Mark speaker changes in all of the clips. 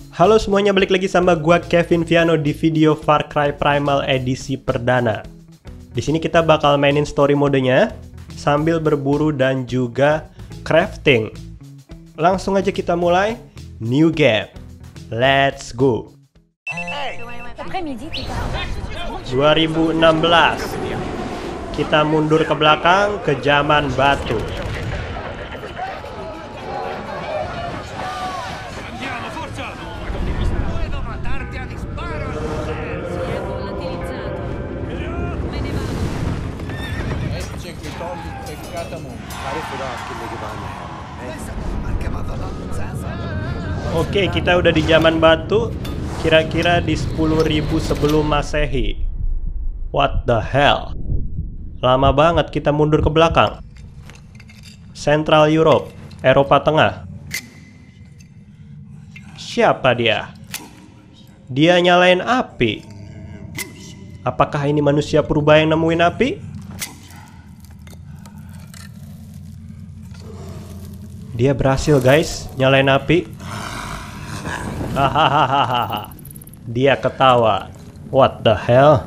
Speaker 1: Halo semuanya, balik lagi sama gua Kevin Viano di video Far Cry Primal edisi perdana. Di sini kita bakal mainin story modenya sambil berburu dan juga crafting. Langsung aja kita mulai new game. Let's go. 2016. Kita mundur ke belakang ke zaman batu. Oke, kita udah di zaman batu. Kira-kira di 10.000 sebelum Masehi. What the hell? Lama banget kita mundur ke belakang. Central Europe, Eropa Tengah. Siapa dia? Dia nyalain api. Apakah ini manusia purba yang nemuin api? Dia berhasil guys, nyalain api. Hahaha. Dia ketawa. What the hell?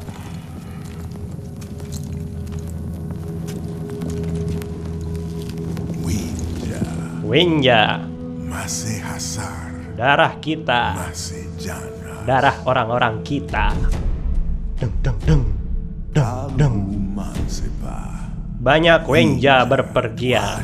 Speaker 1: Winja.
Speaker 2: Masih hasar.
Speaker 1: Darah kita.
Speaker 2: Masih jana.
Speaker 1: Darah orang-orang kita. Deng deng deng. Deng deng. Banyak Wenja berpergian.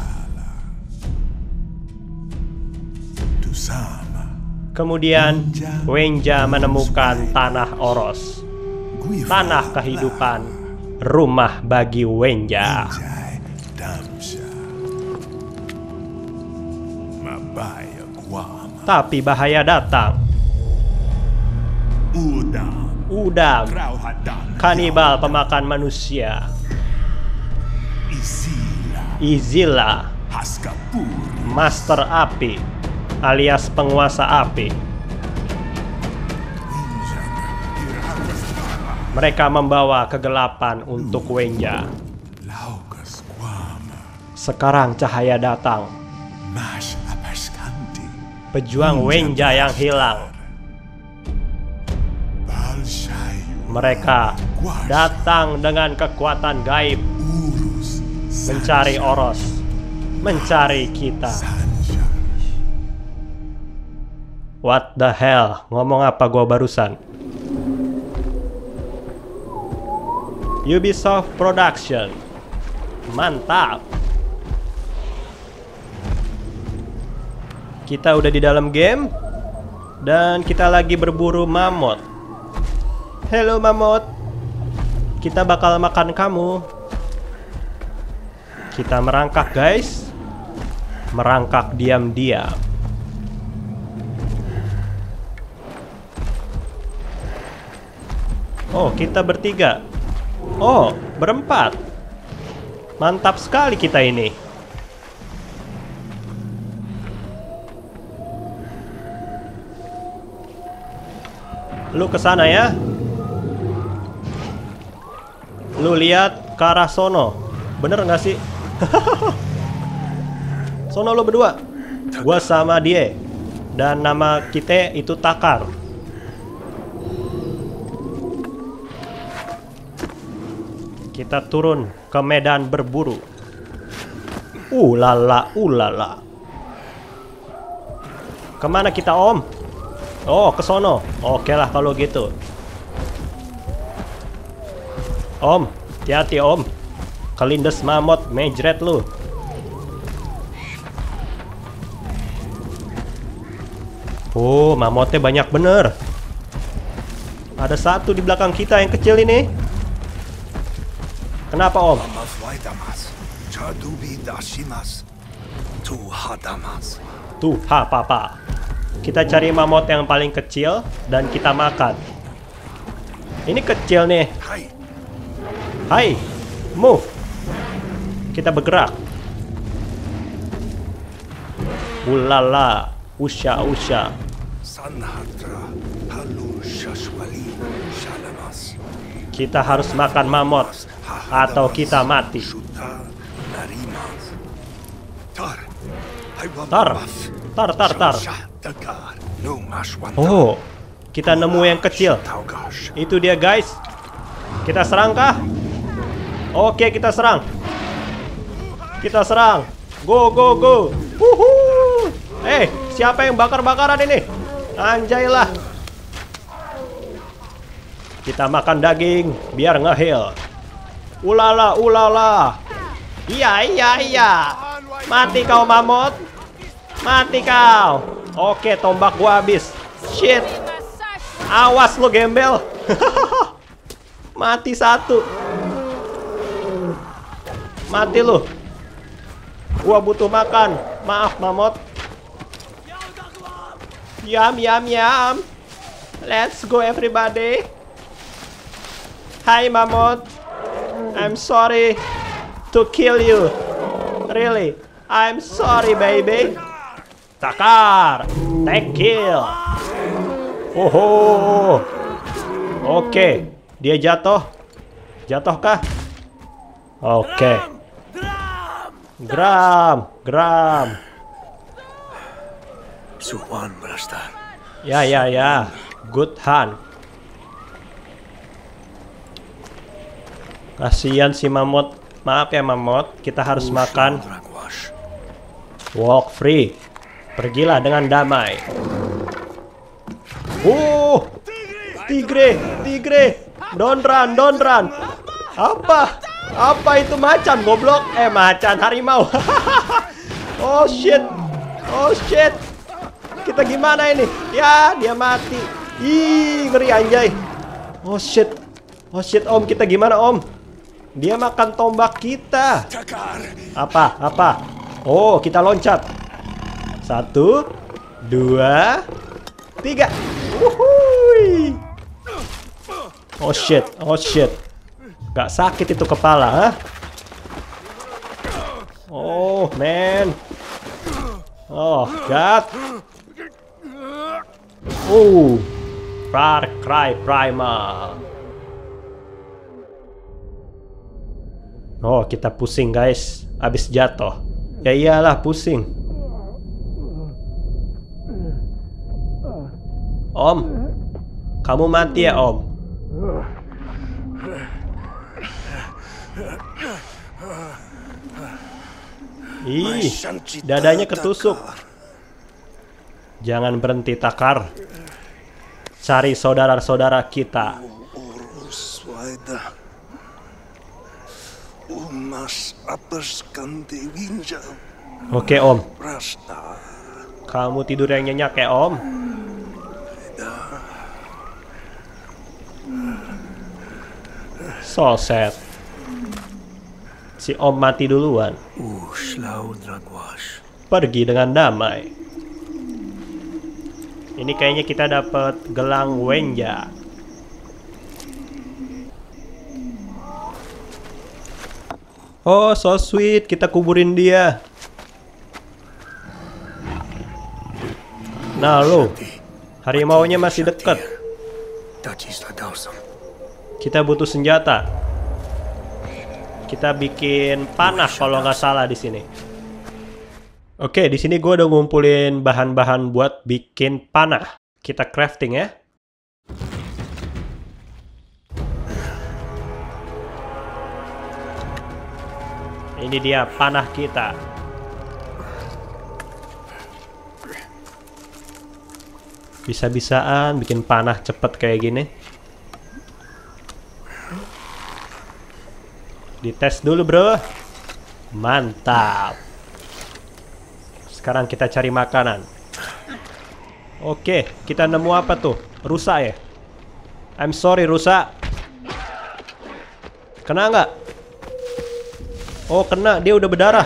Speaker 1: Kemudian Wenja menemukan tanah Oros. Tanah kehidupan. Rumah bagi Wenja. Tapi bahaya datang. Udam, kanibal pemakan manusia. Izila, master api alias penguasa api. Mereka membawa kegelapan untuk Wenja. Sekarang cahaya datang. Pejuang Wenja yang hilang. Mereka datang dengan kekuatan gaib, mencari Oros, mencari kita. What the hell? Ngomong apa gua barusan? Ubisoft Production. Mantap. Kita udah di dalam game dan kita lagi berburu mamut. Hello mamut. Kita bakal makan kamu. Kita merangkak guys. Merangkak diam-diam. Oh, kita bertiga. Oh, berempat. Mantap sekali kita ini. Lu kesana ya. Lu lihat ke arah sono. Bener gak sih? Sono lu berdua. Gua sama dia. Dan nama kita itu Takar. Kita turun ke medan berburu. Ulala, ulala. Kemana kita om? Oh, ke sono. Oke lah kalau gitu. Om, hati-hati om. Kelindes mamut, mejret lu. Oh, mamutnya banyak bener. Ada satu di belakang kita yang kecil ini. Kenapa om? Tuha papa. Kita cari mamut yang paling kecil dan kita makan. Ini kecil nih. Hai, move. Kita bergerak. Ulala, usha. Kita harus makan mamut atau kita mati. Tar. Oh, kita nemu yang kecil. Itu dia guys. Kita serang kah? Oke, kita serang. Kita serang. Go, go, go. Wuhuu. Siapa yang bakar-bakaran ini? Anjaylah. Kita makan daging biar nge-heal. Ulala, ulala. Iya, iya, iya. Mati kau mamut. Mati kau. Oke, tombak gua habis. Shit. Awas lo gembel. Mati satu. Mati lu. Gua butuh makan. Maaf mamut. Yum, yum, yum. Let's go everybody. Hai mamut. I'm sorry to kill you. Really, I'm sorry baby. Takar, take kill. Oh, oke, dia jatuh. Jatuh kah? Oke. Gram. Ya. Good hunt. Kasihan si mamut. Maaf ya mamut, kita harus makan. Walk free. Pergilah dengan damai. Tigre. Don't run. Apa itu macan goblok? Macan harimau. Oh shit. Kita gimana ini? Ya, dia mati. Ih, ngeri anjay. Oh shit om, kita gimana om? Dia makan tombak kita. Apa? Oh, kita loncat. 1, 2, 3. Wuhui. Oh shit. Gak sakit itu kepala, ha? Oh man. Oh god. Far Cry Primal. Oh, kita pusing guys. Abis jatuh. Ya iyalah pusing. Om, kamu mati ya om? Ih, dadanya ketusuk. Jangan berhenti Takar. Cari saudara-saudara kita. Oke om. Kamu tidur yang nyenyak ya om? So sad. Si om mati duluan. Pergi dengan damai. Ini kayaknya kita dapat gelang Wenja. Oh, so sweet. Kita kuburin dia. Nah lo, harimaunya masih dekat. Kita butuh senjata. Kita bikin panah kalau nggak salah di sini. Oke, di sini gue udah ngumpulin bahan-bahan buat bikin panah. Kita crafting ya. Ini dia panah kita. Bisa-bisaan bikin panah cepet kayak gini. Dites dulu bro. Mantap. Sekarang kita cari makanan. Oke, kita nemu apa tuh? Rusa ya? I'm sorry rusa. Kena nggak? Oh kena, dia udah berdarah.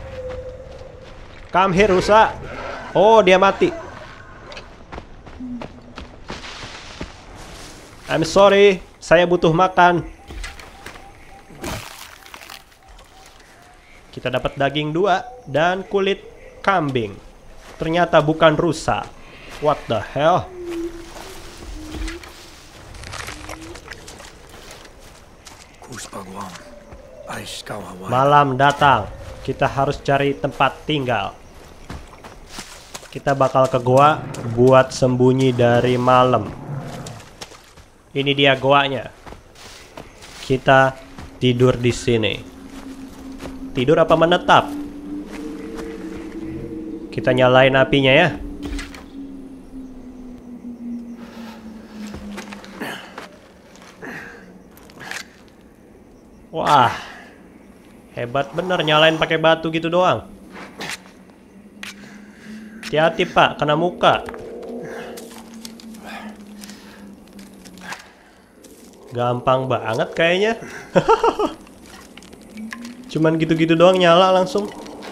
Speaker 1: Come here rusa. Oh dia mati. I'm sorry, saya butuh makan. Kita dapat daging 2 dan kulit kambing. Ternyata bukan rusa. What the hell? Malam datang. Kita harus cari tempat tinggal. Kita bakal ke goa buat sembunyi dari malam. Ini dia goanya. Kita tidur di sini. Tidur apa menetap? Kita nyalain apinya ya. Wah, hebat bener nyalain pakai batu gitu doang. Hati-hati Pak, kena muka. Gampang banget kayaknya. Cuman gitu-gitu doang nyala langsung.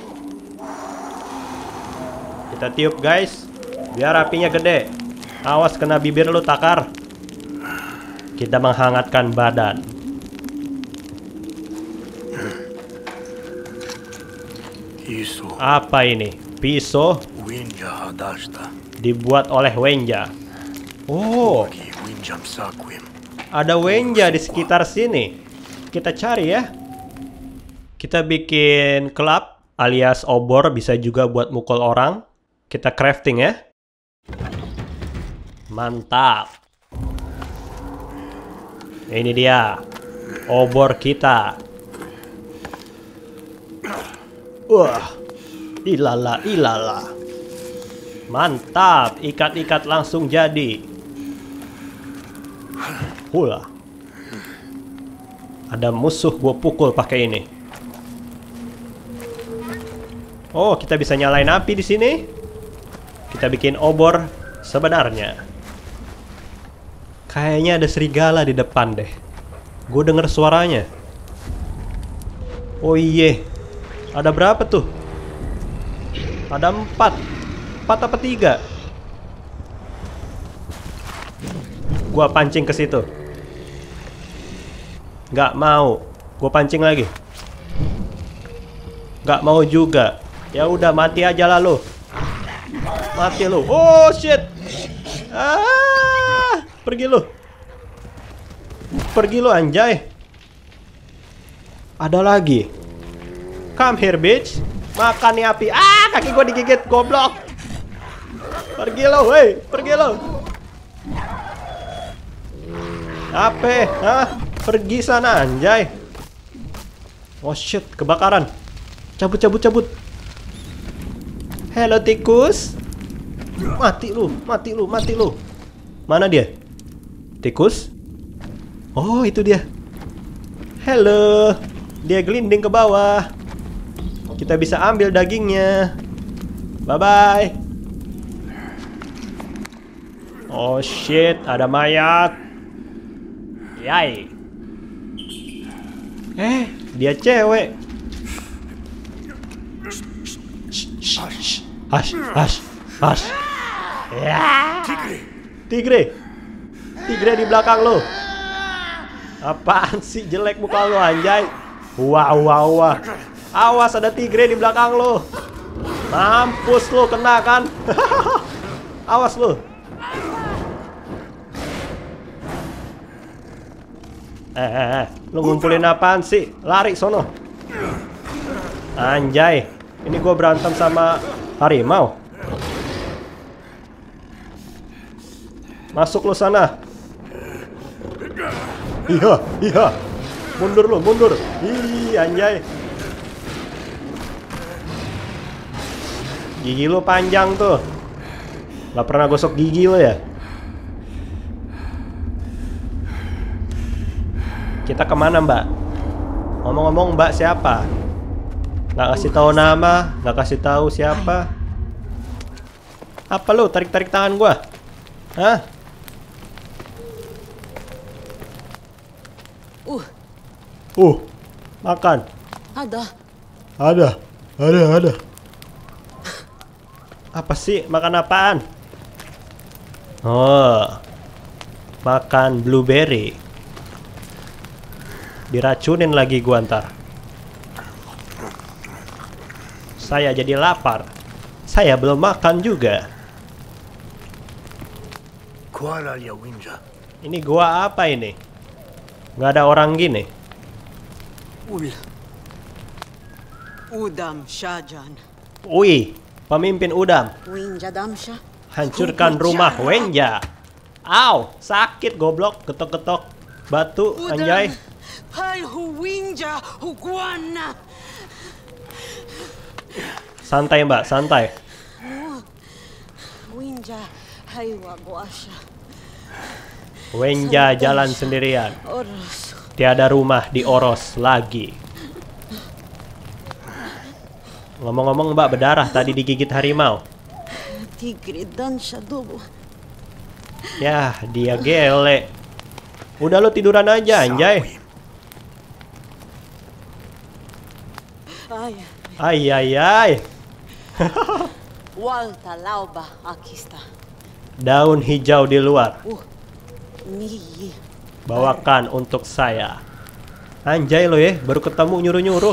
Speaker 1: Kita tiup guys, biar apinya gede. Awas kena bibir lu takar. Kita menghangatkan badan. Apa ini? Pisau dibuat oleh Wenja. Oh, ada Wenja di sekitar sini. Kita cari ya. Kita bikin club alias obor, bisa juga buat mukul orang. Kita crafting ya. Mantap. Ini dia obor kita. Wah, ilala ilala. Mantap, ikat-ikat langsung jadi. Hula. Ada musuh gue pukul pakai ini. Oh, kita bisa nyalain api di sini. Kita bikin obor sebenarnya. Kayaknya ada serigala di depan deh. Gue denger suaranya. Oh iya. Ada berapa tuh? Ada 4. 4 apa 3? Gua pancing ke situ. Nggak mau. Gua pancing lagi. Nggak mau juga. Ya udah mati aja lah lu. Mati lu. Oh shit. Ah, pergi lu. Pergi lu anjay. Ada lagi. Come here bitch. Makan nih api. Ah, kaki gua digigit, goblok. Pergi lo, woi, pergi lo. Apa? Hah? Pergi sana anjay. Oh shit, kebakaran. Cabut, cabut, cabut. Hello tikus. Mati lu, mati lu, mati lu. Mana dia? Tikus? Oh, itu dia. Halo. Dia gelinding ke bawah. Kita bisa ambil dagingnya. Bye-bye. Oh shit, ada mayat. Yay. Dia cewek. Hush, hush, hush. Ya. Tigre. Tigre di belakang lo. Apaan sih, jelek muka lo anjay. Wah, wah, wah. Awas, ada tigre di belakang lo. Mampus lo, kena kan. Awas lo. Lu ngumpulin apaan sih? Lari sono. Anjay, ini gue berantem sama harimau. Masuk lu sana. Iya, iya. Mundur lu, mundur. Ih, anjay. Gigi lu panjang tuh. Gak pernah gosok gigi lu ya? Kita kemana mbak? Ngomong-ngomong mbak siapa? Nggak kasih tahu nama, nggak kasih tahu siapa. Apa lu tarik-tarik tangan gua? Hah? Makan. Ada. Apa sih? Makan apaan? Oh, makan blueberry. Diracunin lagi gua ntar. Saya jadi lapar. Saya belum makan juga. Ini gua apa ini? Nggak ada orang gini.
Speaker 3: Udam Shajan.
Speaker 1: Wih, Pemimpin udam.
Speaker 3: Winja Damsha.
Speaker 1: Hancurkan rumah Wenja. Au, sakit goblok. Ketok-ketok batu, anjay.
Speaker 3: Hal hu Winja Huguana.
Speaker 1: Santai mbak, santai.
Speaker 3: Winja Haywa Guasha.
Speaker 1: Wenja jalan sendirian.
Speaker 3: Oros.
Speaker 1: Tiada rumah di Oros lagi. Ngomong-ngomong mbak, berdarah tadi digigit harimau.
Speaker 3: Tigre Dansha Dubu.
Speaker 1: Yah, dia gele. Udah lo tiduran aja, anjay.
Speaker 3: Ay,
Speaker 1: Ay.
Speaker 3: Walta Lauba Akista.
Speaker 1: Daun hijau di luar.
Speaker 3: Miyi.
Speaker 1: Bawakan untuk saya. Anjay lo ya, baru ketemu nyuruh-nyuruh.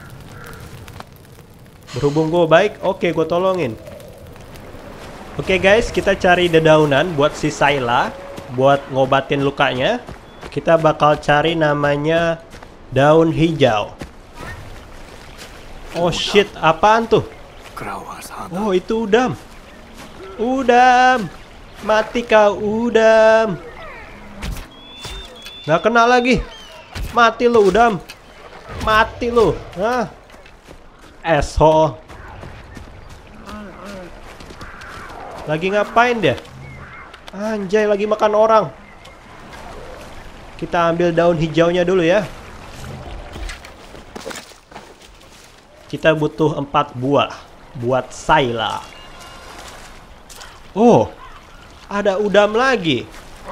Speaker 1: Berhubung gue baik, oke gue tolongin. Oke guys, kita cari dedaunan buat si Sayla, buat ngobatin lukanya. Kita bakal cari namanya daun hijau. Oh shit, apaan tuh? Oh itu udam. Udam. Mati kau udam. Nggak kena lagi. Mati lu udam. Mati lu. Hah? Asshole. Lagi ngapain dia? Anjay, lagi makan orang. Kita ambil daun hijaunya dulu ya. Kita butuh 4 buah buat Sayla. Oh, ada udam lagi.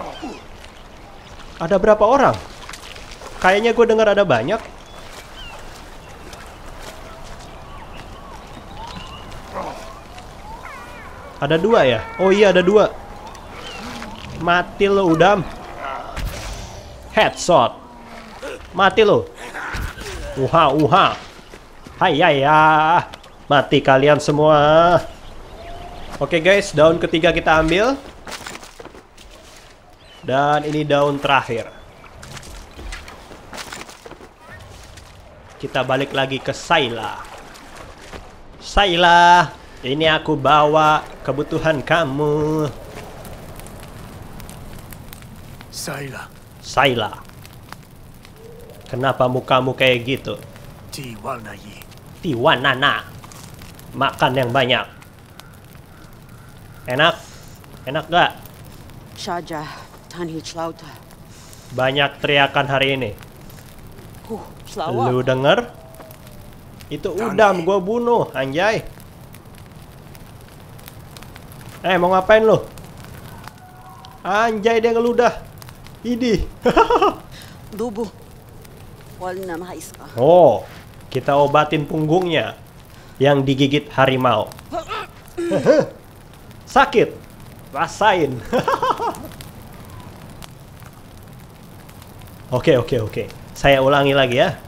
Speaker 1: Ada berapa orang? Kayaknya gue dengar ada banyak. Ada 2 ya? Oh iya, ada 2. Mati lo udam. Headshot. Mati lo. Uha. Hayaya. Mati kalian semua. Oke guys, daun ketiga kita ambil. Dan ini daun terakhir. Kita balik lagi ke Sayla. Sayla, ini aku bawa kebutuhan kamu. Sayla. Kenapa mukamu kayak gitu? Tiwanana. Makan yang banyak. Enak? Enak gak?
Speaker 3: Shaja Tanhich Lauta.
Speaker 1: Banyak teriakan hari ini. Lu denger? Itu udam gua bunuh, anjay. Mau ngapain lu? Anjay, dia ngeludah. Idih.
Speaker 3: Dubu. Walna Mahaiska.
Speaker 1: Oh, kita obatin punggungnya yang digigit harimau. Sakit. Rasain. Oke. Saya ulangi lagi ya.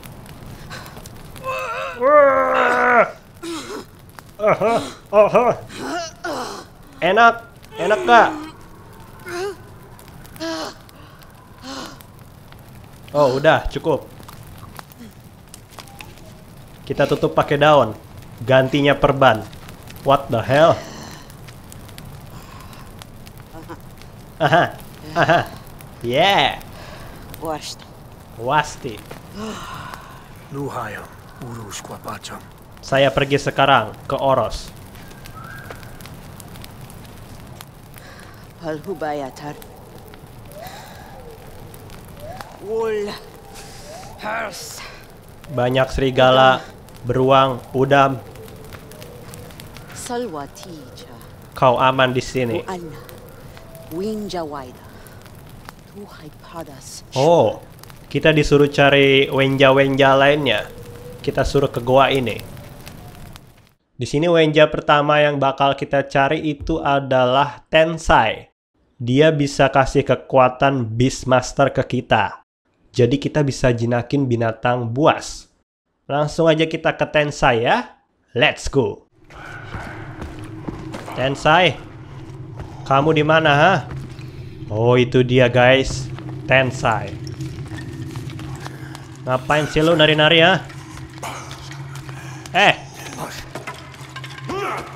Speaker 1: Enak gak? Oh udah cukup. Kita tutup pakai daun. Gantinya perban. What the hell? Yeah. Wasti. Saya pergi sekarang ke Oros.
Speaker 3: Palhubayatar. Wool. Hers.
Speaker 1: Banyak serigala, beruang, udam.
Speaker 3: Salwatija.
Speaker 1: Kau aman di sini. Oh, kita disuruh cari wenja-wenja lainnya. Kita suruh ke goa ini. Di sini wenja pertama yang bakal kita cari itu adalah Tensai. Dia bisa kasih kekuatan Beastmaster ke kita. Jadi kita bisa jinakin binatang buas. Langsung aja kita ke Tensai ya. Let's go. Tensai, kamu di mana, ha? Oh, itu dia guys. Tensai. Ngapain sih lu nari-nari, ha?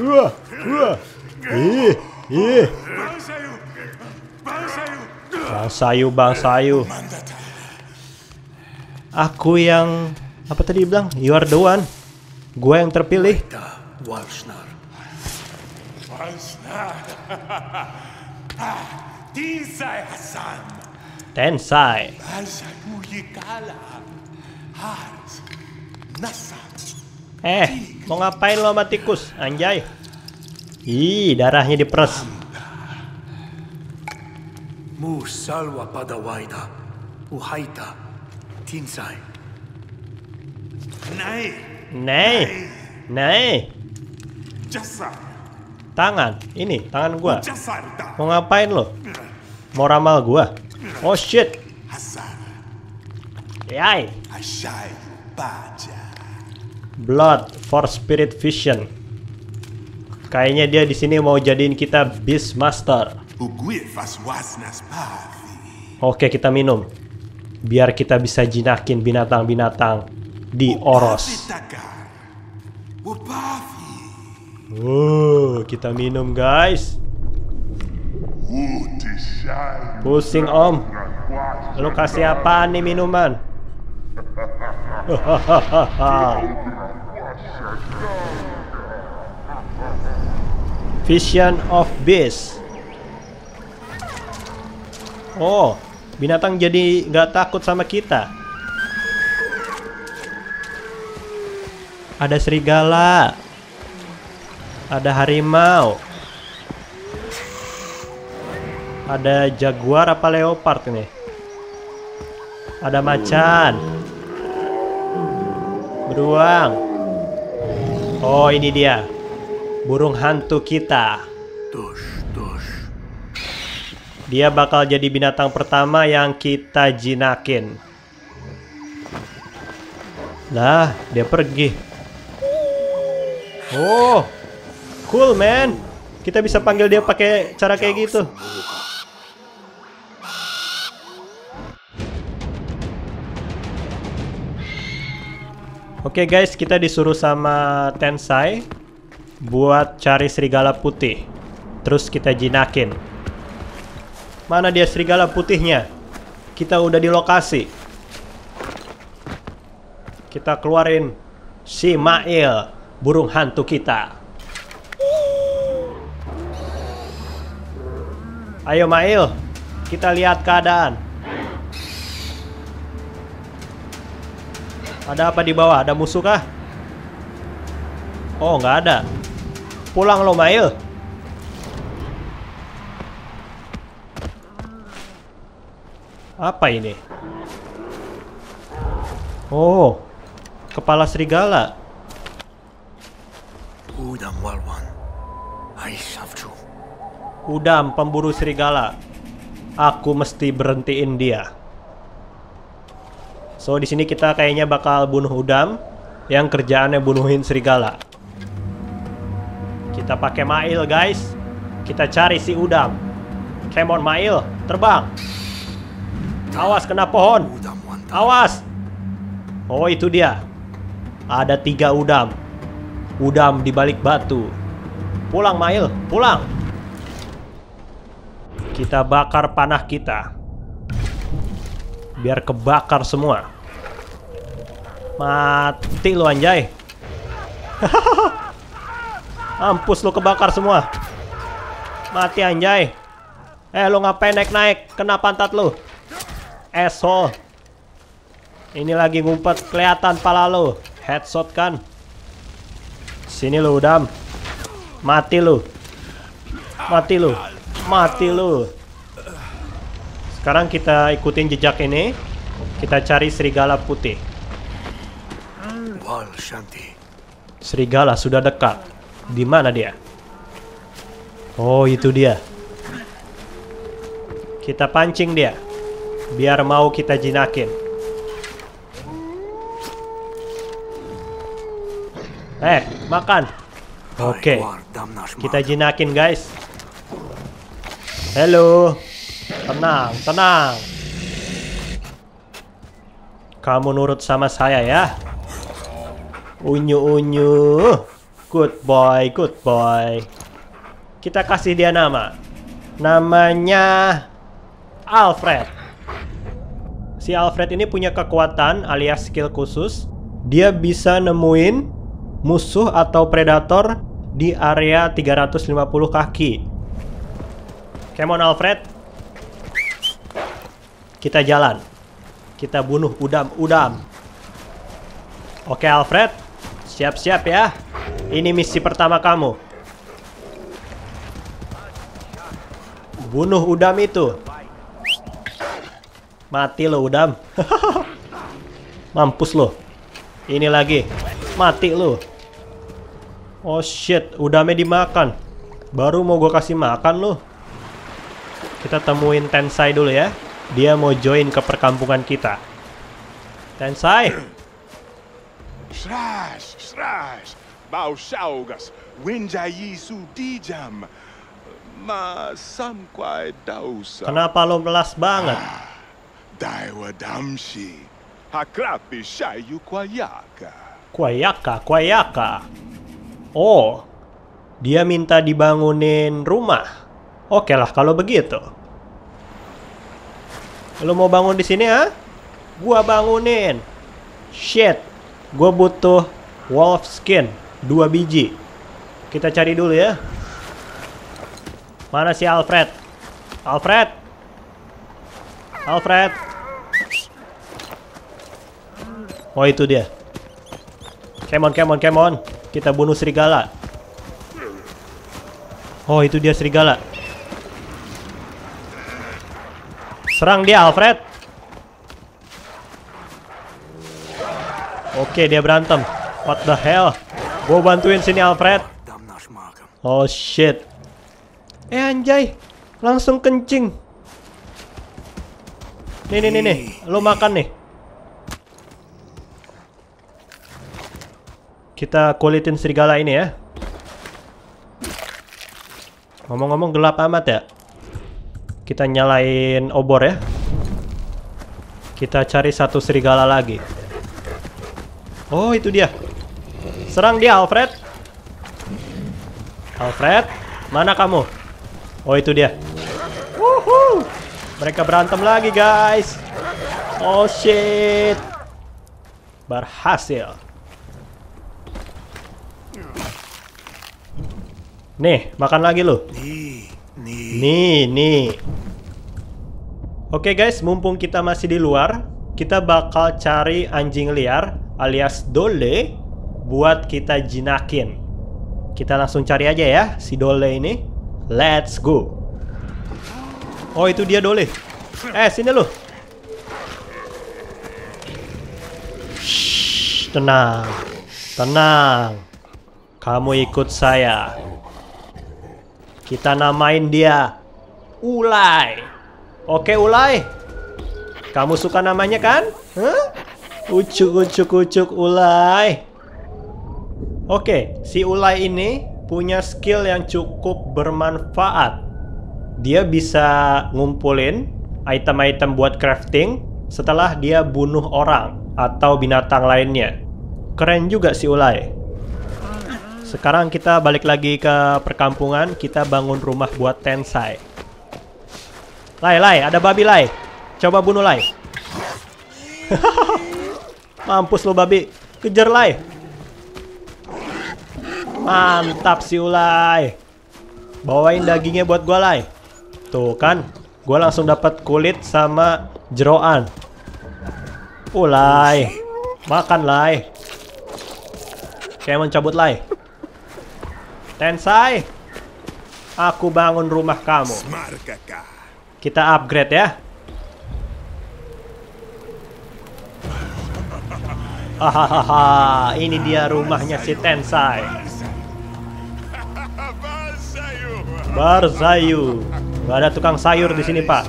Speaker 1: Bang Sayu. Aku yang apa tadi bilang? You are the one. Gue yang terpilih.
Speaker 4: Walsnar.
Speaker 2: Tensai Hassan.
Speaker 1: Tensai.
Speaker 2: Balsai Muyikala. Hars. Nasa.
Speaker 1: Mau ngapain lo sama tikus, anjay? Ih, darahnya diperes.
Speaker 4: Mu salwa padawaida. Uhaita. Tinsai.
Speaker 1: Nei.
Speaker 2: Jasa.
Speaker 1: Tangan, ini tangan gua.
Speaker 2: Jasarta.
Speaker 1: Mau ngapain lo? Mau ramal gua? Oh shit.
Speaker 2: Hassan.
Speaker 1: Yai.
Speaker 2: Ashai. Baja.
Speaker 1: Blood for spirit vision. Kayaknya dia di sini mau jadiin kita Beastmaster.
Speaker 2: Uguifas wasnas pathi.
Speaker 1: Oke, kita minum. Biar kita bisa jinakin binatang-binatang di Oros. Kita minum, guys. Pusing, Om. Lu kasih apaan nih minuman? Vision of Beast. Oh, binatang jadi nggak takut sama kita. Ada serigala. Ada harimau. Ada jaguar apa leopard ini? Ada macan. Beruang. Oh, ini dia. Burung hantu kita. Dia bakal jadi binatang pertama yang kita jinakin. Nah, dia pergi. Oh, cool man. Kita bisa panggil dia pakai cara kayak gitu. Oke guys, kita disuruh sama Tensai buat cari serigala putih. Terus kita jinakin. Mana dia serigala putihnya? Kita udah di lokasi. Kita keluarin si Mail, burung hantu kita. Ayo Mail, kita lihat keadaan. Ada apa di bawah? Ada musuh kah? Oh, nggak ada. Pulang lo, Mail. Apa ini? Oh, kepala serigala. Udam, pemburu serigala. Aku mesti berhentiin dia. So, di sini kita kayaknya bakal bunuh Udam yang kerjaannya bunuhin serigala. Kita pakai Mail, guys. Kita cari si Udam. Come on, Mail, terbang. Awas kena pohon. Awas. Oh, itu dia. Ada 3 Udam. Udam di balik batu. Pulang, Mail, pulang. Kita bakar panah kita. Biar kebakar semua. Mati lu, anjay. Mampus lu, kebakar semua. Mati, anjay. Lu ngapain naik-naik? Kena pantat lu. Asshole. Ini lagi ngumpet, kelihatan pala lu. Headshot kan. Sini lu, Udam. Mati lu. Mati lu. Mati lu. Sekarang kita ikutin jejak ini. Kita cari serigala putih. Serigala sudah dekat. Di mana dia? Oh, itu dia. Kita pancing dia. Biar mau kita jinakin. Makan. Oke. Kita jinakin, guys. Halo. Tenang, tenang. Kamu nurut sama saya ya. Unyu-unyu. Good boy, good boy. Kita kasih dia nama. Namanya Alfred. Si Alfred ini punya kekuatan alias skill khusus. Dia bisa nemuin musuh atau predator di area 350 kaki. Come on Alfred. Kita jalan. Kita bunuh udam-udam. Oke Alfred, siap-siap ya. Ini misi pertama kamu. Bunuh udam itu. Mati lo udam. Mampus lo. Ini lagi. Mati lo. Oh shit, udamnya dimakan. Baru mau gue kasih makan lo. Kita temuin Tensai dulu ya. Dia mau join ke perkampungan kita. Tensai.
Speaker 2: Shrash, shrash. Bau saugas. Winjayi su dijam. Ma samkwai dausa.
Speaker 1: Kenapa lo melas banget?
Speaker 2: Daiwa damshi. Hakrapi shayu kwayaka.
Speaker 1: Kwayaka. Oh, dia minta dibangunin rumah. Oke lah kalau begitu. Lo mau bangun di sini ha? Gua bangunin. Shit, gua butuh wolf skin 2 biji. Kita cari dulu ya. Mana si Alfred? Alfred. Oh itu dia. Come on. Kita bunuh serigala. Oh itu dia serigala. Serang dia Alfred. Oke dia berantem. What the hell? Gue bantuin sini Alfred. Oh shit. Anjay, langsung kencing. Nih, lo makan nih. Kita kulitin serigala ini ya. Ngomong-ngomong gelap amat ya. Kita nyalain obor ya. Kita cari satu serigala lagi. Oh itu dia. Serang dia Alfred. Alfred, mana kamu? Oh itu dia. Woohoo! Mereka berantem lagi guys. Oh shit. Berhasil. Nih, makan lagi lu. Nih. Oke guys, mumpung kita masih di luar, kita bakal cari anjing liar alias Dole buat kita jinakin. Kita langsung cari aja ya si Dole ini. Let's go. Oh itu dia Dole. Sini lu. Shh, tenang. Kamu ikut saya. Kita namain dia Ulay. Oke Ulay. Kamu suka namanya kan? Huh? Ucuk Ulay. Oke, si Ulay ini punya skill yang cukup bermanfaat. Dia bisa ngumpulin item-item buat crafting setelah dia bunuh orang atau binatang lainnya. Keren juga si Ulay. Sekarang kita balik lagi ke perkampungan. Kita bangun rumah buat Tensai. Lay, ada babi Lay. Coba bunuh Lay. Mampus lo babi. Kejar Lay. Mantap si Ulay. Bawain dagingnya buat gua Lay. Tuh kan, gua langsung dapat kulit sama jeroan. Ulay. Makan Lay. Kayak mencabut Lay. Tensai, aku bangun rumah kamu. Kita upgrade ya. Hahaha, ini dia rumahnya si Tensai. Barzayu. Gak ada tukang sayur di sini, Pak.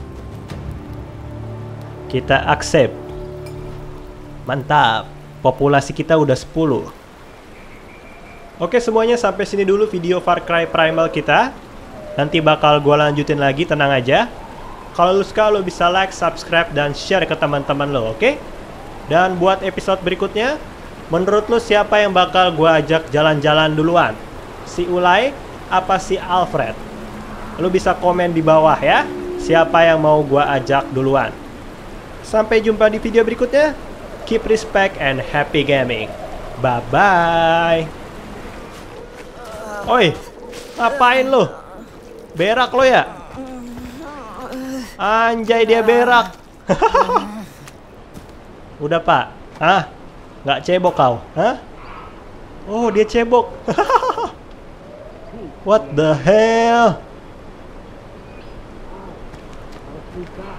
Speaker 1: Kita accept. Mantap. Populasi kita udah 10. Oke semuanya, sampai sini dulu video Far Cry Primal kita. Nanti bakal gue lanjutin lagi, tenang aja. Kalau lu suka, lu bisa like, subscribe, dan share ke teman-teman lo, oke? Dan buat episode berikutnya, Menurut lu siapa yang bakal gua ajak jalan-jalan duluan? Si Ulay apa si Alfred? Lu bisa komen di bawah ya. Siapa yang mau gua ajak duluan? Sampai jumpa di video berikutnya. Keep respect and happy gaming. Bye-bye. Oi, ngapain lu? Berak lo ya? Anjay, dia berak. Udah pak. Hah? Nggak cebok kau? Hah? Oh, dia cebok. What the hell?